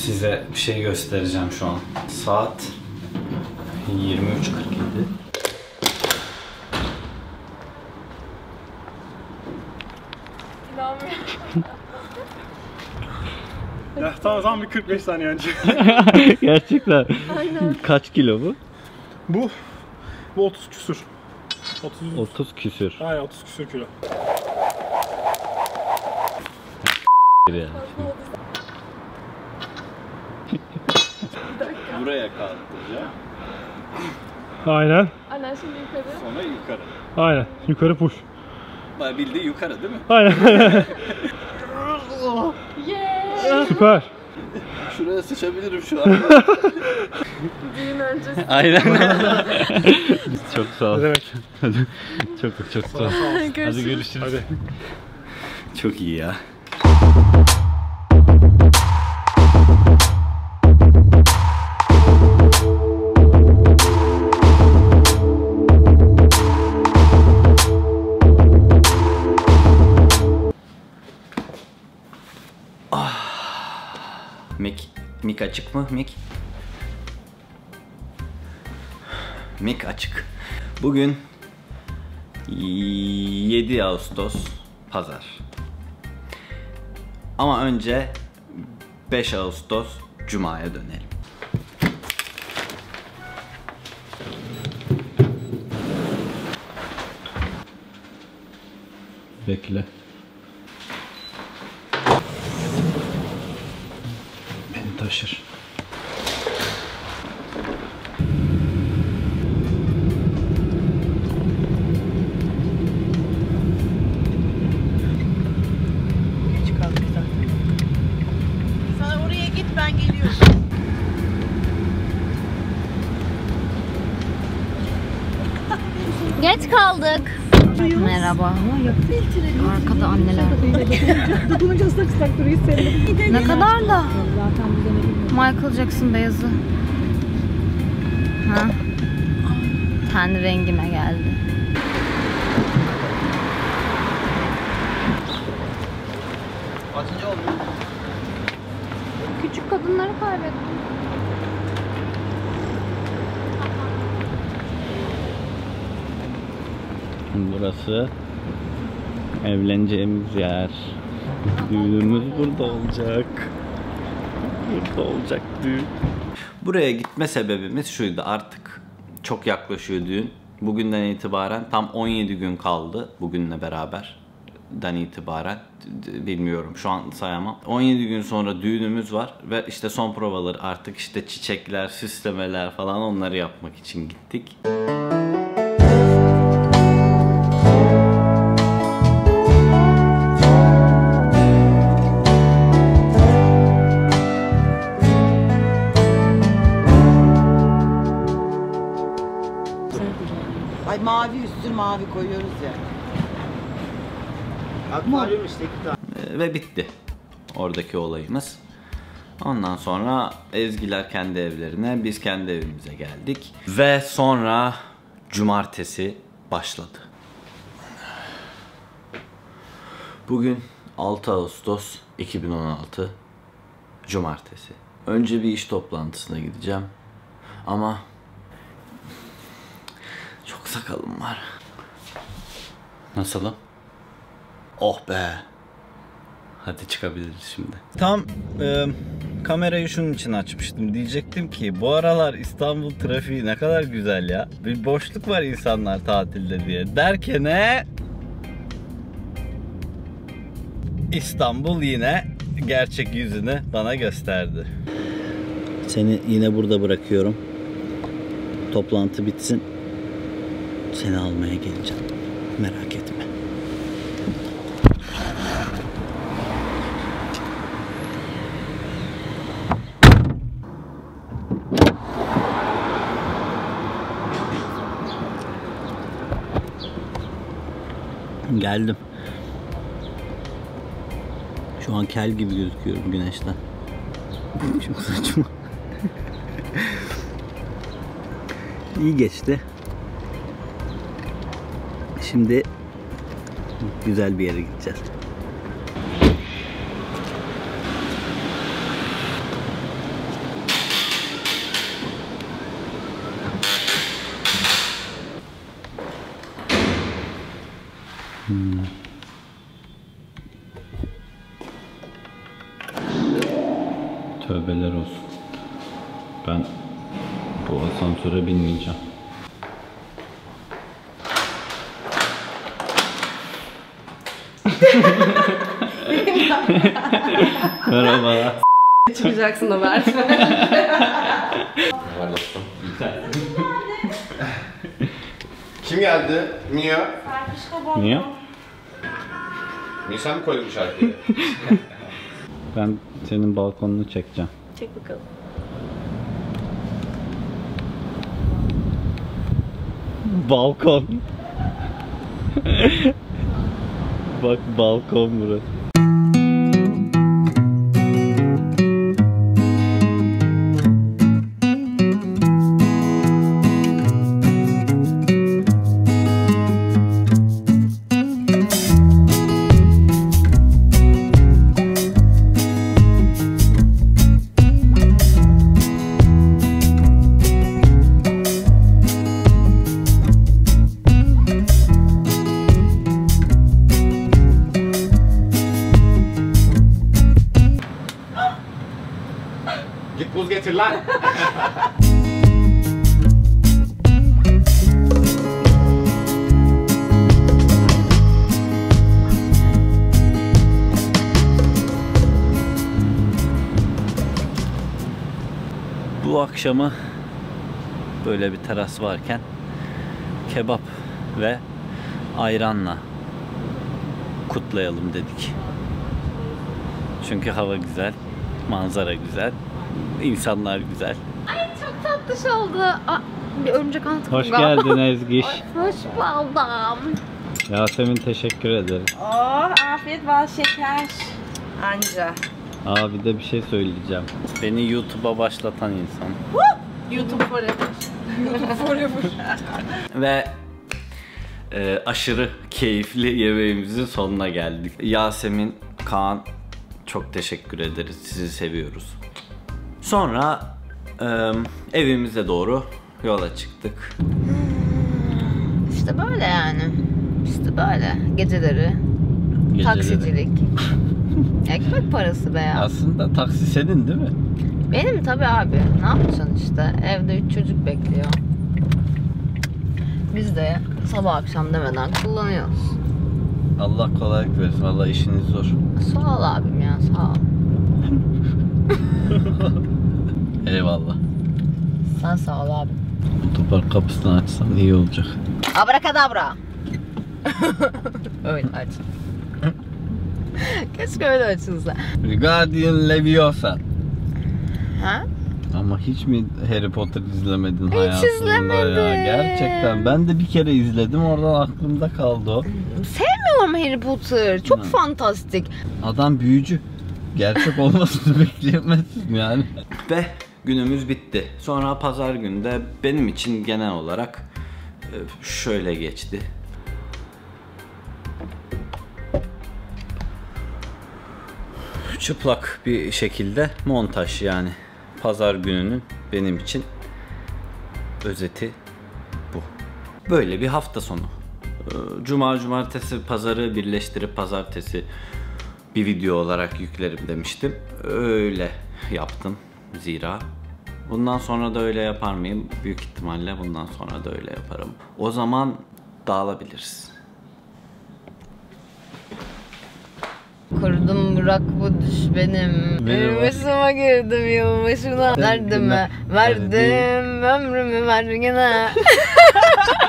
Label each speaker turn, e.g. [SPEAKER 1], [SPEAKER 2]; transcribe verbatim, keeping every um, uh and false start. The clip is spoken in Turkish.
[SPEAKER 1] Size bir şey göstereceğim şu an. Saat yirmi üç kırk yedi.
[SPEAKER 2] Ya tamam tamam bir kırk beş saniye önce.
[SPEAKER 3] Gerçekten.
[SPEAKER 4] Aynen.
[SPEAKER 3] Kaç kilo bu?
[SPEAKER 2] Bu bu otuz küsür. otuz
[SPEAKER 3] otuz küsür.
[SPEAKER 2] Aynen otuz küsür kilo.
[SPEAKER 3] Yani.
[SPEAKER 1] Buraya kaldıracağım.
[SPEAKER 2] Aynen.
[SPEAKER 4] Aynen şimdi yukarı.
[SPEAKER 1] Sonra yukarı.
[SPEAKER 2] Aynen. Yukarı push.
[SPEAKER 1] Bayağı bildiğin yukarı değil mi?
[SPEAKER 2] Aynen.
[SPEAKER 4] Yeah!
[SPEAKER 2] Süper.
[SPEAKER 1] Şuraya sıçabilirim şu an.
[SPEAKER 4] Düğün öncesi.
[SPEAKER 3] Aynen. Çok sağ ol.
[SPEAKER 2] Ne demek?
[SPEAKER 3] çok çok sağ ol.
[SPEAKER 4] Görüşürüz.
[SPEAKER 3] Hadi görüşürüz.
[SPEAKER 2] Hadi.
[SPEAKER 1] Çok iyi ya. Mik, mik açık mı? Mik. Mik açık. Bugün yedi Ağustos Pazar. Ama önce beş Ağustos Cuma'ya dönelim.
[SPEAKER 3] Bekle. Beni taşır.
[SPEAKER 5] Geç kaldık zaten. Sana oraya git, ben geliyorum.
[SPEAKER 4] Geç kaldık. Merhaba. Arkada anneler.
[SPEAKER 5] Dokununca ıslak ıslak duruyor senin.
[SPEAKER 4] Ne kadar da? Michael Jackson beyazı. Ha? Ten rengime geldi.
[SPEAKER 1] Kaçıncı oldu?
[SPEAKER 4] Küçük kadınları kaybettim.
[SPEAKER 3] Burası evleneceğimiz yer. Düğünümüz burada olacak. Burada olacak düğün.
[SPEAKER 1] Buraya gitme sebebimiz şuydu: artık çok yaklaşıyor düğün. Bugünden itibaren tam on yedi gün kaldı bugünle beraber. Den itibaren bilmiyorum, şu an sayamam. on yedi gün sonra düğünümüz var ve işte son provaları, artık işte çiçekler, süslemeler falan, onları yapmak için gittik.
[SPEAKER 5] Ay mavi üstü mavi koyuyoruz ya.
[SPEAKER 6] Akvaryum işte iki tane.
[SPEAKER 1] Ee, Ve bitti oradaki olayımız. Ondan sonra Ezgiler kendi evlerine, biz kendi evimize geldik. Ve sonra cumartesi başladı. Bugün altı Ağustos iki bin on altı Cumartesi. Önce bir iş toplantısına gideceğim. Ama çok sakalım var. Nasılım? Oh be. Hadi çıkabiliriz şimdi.
[SPEAKER 3] Tam e, kamerayı şunun için açmıştım. Diyecektim ki bu aralar İstanbul trafiği ne kadar güzel ya. Bir boşluk var insanlar tatilde diye. Derken ne? İstanbul yine gerçek yüzünü bana gösterdi. Seni yine burada bırakıyorum. Toplantı bitsin. Seni almaya geleceğim. Merak etme. Geldim. Şu an kel gibi gözüküyorum güneşten. Çok saçma. İyi geçti. Şimdi güzel bir yere gideceğiz. Hmm. Tövbeler olsun. Ben bu asansöre binmeyeceğim. Merhaba.
[SPEAKER 5] Çıkacaksın da Mert'e.
[SPEAKER 6] Kim geldi? Mia.
[SPEAKER 3] Niye?
[SPEAKER 6] Mia sen mi koydun bu şarkıyı?
[SPEAKER 3] Ben senin balkonunu çekeceğim.
[SPEAKER 5] Çek bakalım.
[SPEAKER 3] Balkon. Bak balkon burası.
[SPEAKER 6] Git buz getir lan.
[SPEAKER 3] Bu akşamı böyle bir teras varken kebap ve ayranla kutlayalım dedik. Çünkü hava güzel, manzara güzel, insanlar güzel.
[SPEAKER 4] Ay çok tatlış oldu. Aa, bir örümcek anlatım.
[SPEAKER 3] Hoş geldin Ezgiş.
[SPEAKER 4] Hoş buldum.
[SPEAKER 3] Yasemin teşekkür ederiz.
[SPEAKER 5] Oh, afiyet bal şeker. Anca.
[SPEAKER 3] Abi de bir şey söyleyeceğim. Beni YouTube'a başlatan insan.
[SPEAKER 5] YouTube forever. YouTube forever.
[SPEAKER 3] Ve e, aşırı keyifli yemeğimizin sonuna geldik. Yasemin, Kaan çok teşekkür ederiz. Sizi seviyoruz. Sonra e, evimize doğru yola çıktık.
[SPEAKER 4] İşte böyle yani. İşte böyle. Geceleri.
[SPEAKER 3] Geceleri.
[SPEAKER 4] Taksicilik. Ekmek parası be ya.
[SPEAKER 3] Aslında taksi senin değil mi?
[SPEAKER 4] Benim tabii abi. Ne yapacaksın işte? Evde üç çocuk bekliyor. Biz de sabah akşam demeden kullanıyoruz.
[SPEAKER 3] Allah kolaylık versin. Valla işiniz zor.
[SPEAKER 4] Sağ ol abim ya, sağ ol.
[SPEAKER 3] Eyvallah.
[SPEAKER 4] Sen sağ ol abim.
[SPEAKER 3] Otopark kapısını açsan iyi olacak.
[SPEAKER 4] Abrakadabra. Öyle aç. Keşke öyle açılsa.
[SPEAKER 3] Guardian Leviosa.
[SPEAKER 4] Ha?
[SPEAKER 3] Ama hiç mi Harry Potter izlemedin
[SPEAKER 4] Hiç
[SPEAKER 3] hayatında
[SPEAKER 4] izlemedim.
[SPEAKER 3] ya? Gerçekten. Ben de bir kere izledim. Oradan aklımda kaldı o.
[SPEAKER 4] Sevmiyorum Harry Potter. Çok
[SPEAKER 3] Hmm.
[SPEAKER 4] fantastik.
[SPEAKER 3] Adam büyücü. Gerçek olmasını bekleyemezsin yani. Ve günümüz bitti. Sonra pazar günü de benim için genel olarak şöyle geçti. Çıplak bir şekilde montaj yani. Pazar gününün benim için özeti bu. Böyle bir hafta sonu. Cuma, cumartesi, pazarı birleştirip pazartesi bir video olarak yüklerim demiştim. Öyle yaptım zira. Bundan sonra da öyle yapar mıyım? Büyük ihtimalle bundan sonra da öyle yaparım. O zaman dağılabiliriz.
[SPEAKER 4] Kurdum bırak bu düş benim. Yılbaşıma girdim yılbaşına. Derdime verdim ömrümü ver yine.